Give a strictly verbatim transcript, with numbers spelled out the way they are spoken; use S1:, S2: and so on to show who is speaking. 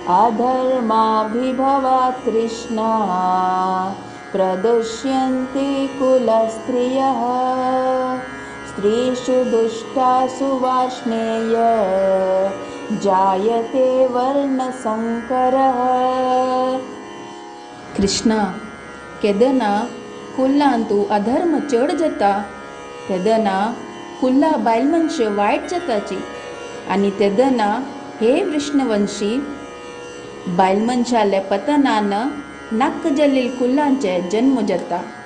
S1: अधर्माभिभवात् कृष्णा प्रदुष्यन्ति कुलस्त्रियः स्त्रीषु दुष्टासु वार्ष्णेय जायते वर्णसंकरः। कृष्णा केदना कुल्लांतू अधर्म चढ जता तेदना कुल्ला बायलमनशे वायट जाताची आणि तेदना हे विष्णुवंशी बायलमनशाले पतनान नाक जलील कुल्लांचे जन्म जाता।